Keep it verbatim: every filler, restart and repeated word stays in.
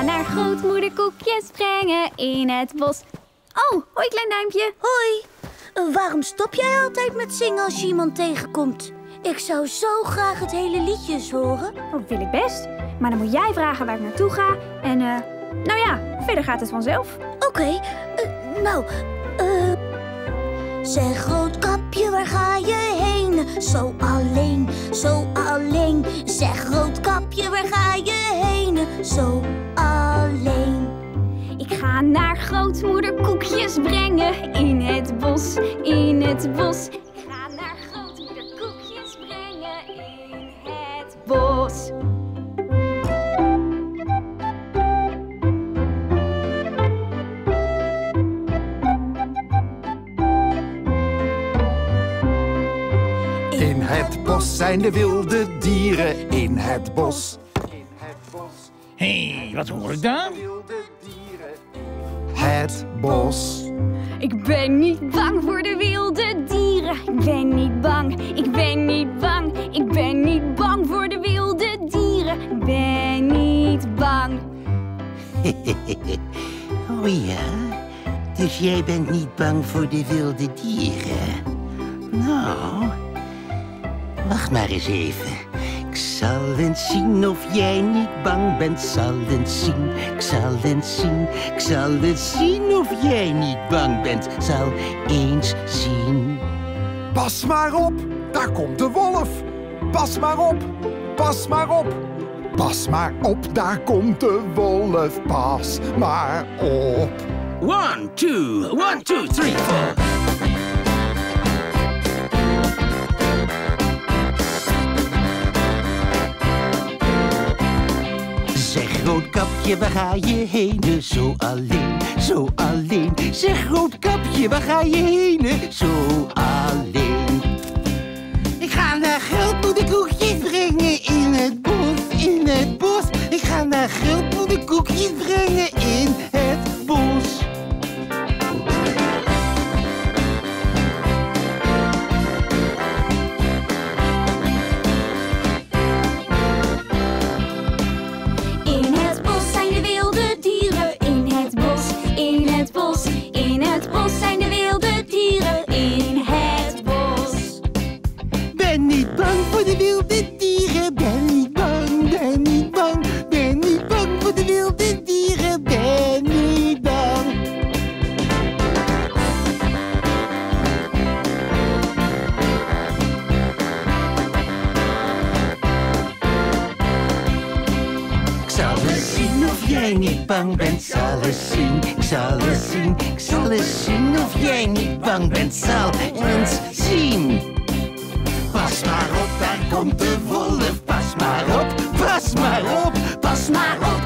ga naar grootmoeder koekjes brengen in het bos. Oh, hoi klein duimpje. Hoi. Uh, waarom stop jij altijd met zingen als je iemand tegenkomt? Ik zou zo graag het hele liedje eens horen. Oh, wil ik best. Maar dan moet jij vragen waar ik naartoe ga. En uh, nou ja, verder gaat het vanzelf. Oké, okay. uh, nou... Uh... Zeg Roodkapje, waar ga je heen? Zo alleen, zo alleen. Zeg Roodkapje, waar ga je heen? Zo alleen. Ik ga naar grootmoeder koekjes brengen in het bos, in het bos. Ik ga naar grootmoeder koekjes brengen in het bos. In het bos zijn de wilde dieren, in het bos. Hé, hey, wat hoor ik daar? Het bos. Ik ben niet bang voor de wilde dieren. Ik ben niet bang, ik ben niet bang. Ik ben niet bang voor de wilde dieren. Ik ben niet bang. Oh ja, dus jij bent niet bang voor de wilde dieren? Nou, wacht maar eens even. Ik zal eens zien of jij niet bang bent. Zal eens zien, ik zal eens zien. Ik zal eens zien of jij niet bang bent. Zal eens zien. Pas maar op, daar komt de wolf. Pas maar op, pas maar op. Pas maar op, daar komt de wolf. Pas maar op. One, two, one, two, three, four. Zeg Roodkapje, waar ga je heen? Zo alleen, zo alleen. Zeg Roodkapje, waar ga je heen? Zo alleen. Ik ga naar grootmoeder koekjes brengen in het bos, in het bos. Ik ga naar grootmoeder koekjes brengen in het bos. Bang bent, zal eens zien, ik zal eens zien, ik zal eens zien of jij niet bang bent, zal eens zien. Pas maar op, daar komt de wolf, pas maar op, pas maar op, pas maar op.